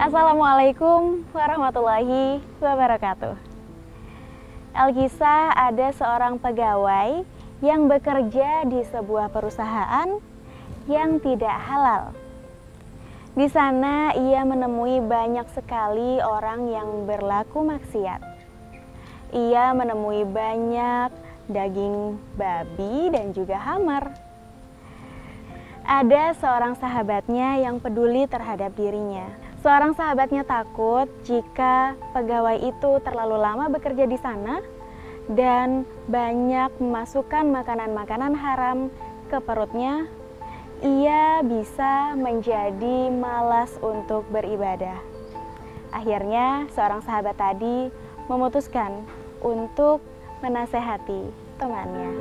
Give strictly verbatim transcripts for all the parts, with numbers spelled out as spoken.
Assalamualaikum warahmatullahi wabarakatuh. Alkisah, ada seorang pegawai yang bekerja di sebuah perusahaan yang tidak halal. Di sana ia menemui banyak sekali orang yang berlaku maksiat. Ia menemui banyak daging babi dan juga hamar. Ada seorang sahabatnya yang peduli terhadap dirinya. Seorang sahabatnya takut jika pegawai itu terlalu lama bekerja di sana dan banyak memasukkan makanan-makanan haram ke perutnya, ia bisa menjadi malas untuk beribadah. Akhirnya seorang sahabat tadi memutuskan untuk menasehati temannya.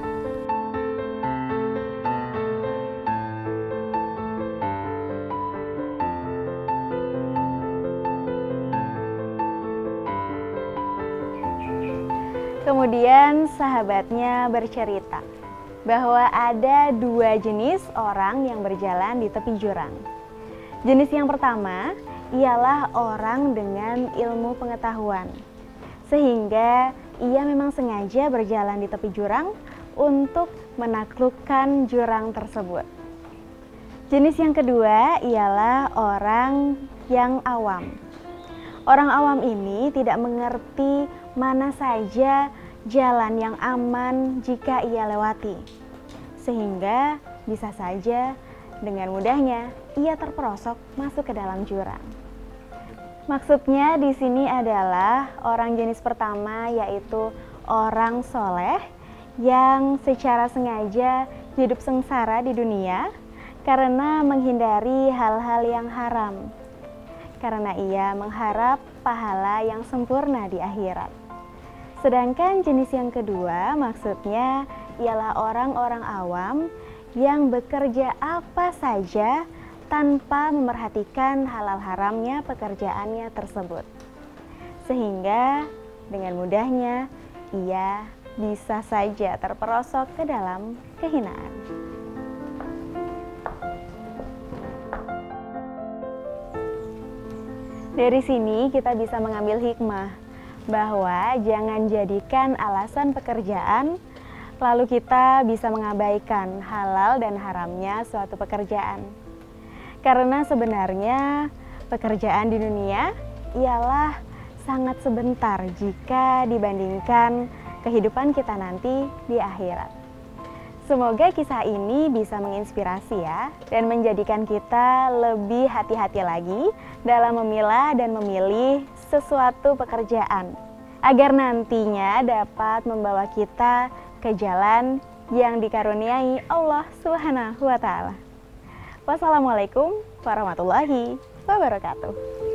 Kemudian sahabatnya bercerita bahwa ada dua jenis orang yang berjalan di tepi jurang. Jenis yang pertama ialah orang dengan ilmu pengetahuan, sehingga ia memang sengaja berjalan di tepi jurang untuk menaklukkan jurang tersebut. Jenis yang kedua ialah orang yang awam. Orang awam ini tidak mengerti mana saja jalan yang aman jika ia lewati, sehingga bisa saja dengan mudahnya ia terperosok masuk ke dalam jurang. Maksudnya di sini adalah orang jenis pertama, yaitu orang soleh yang secara sengaja hidup sengsara di dunia karena menghindari hal-hal yang haram, karena ia mengharap pahala yang sempurna di akhirat. Sedangkan jenis yang kedua maksudnya ialah orang-orang awam yang bekerja apa saja tanpa memerhatikan halal haramnya pekerjaannya tersebut, sehingga dengan mudahnya ia bisa saja terperosok ke dalam kehinaan. Dari sini kita bisa mengambil hikmah bahwa jangan jadikan alasan pekerjaan lalu kita bisa mengabaikan halal dan haramnya suatu pekerjaan. Karena sebenarnya pekerjaan di dunia ialah sangat sebentar jika dibandingkan kehidupan kita nanti di akhirat. Semoga kisah ini bisa menginspirasi ya, dan menjadikan kita lebih hati-hati lagi dalam memilah dan memilih sesuatu pekerjaan, agar nantinya dapat membawa kita ke jalan yang dikaruniai Allah Subhanahu wa Ta'ala. Wassalamualaikum warahmatullahi wabarakatuh.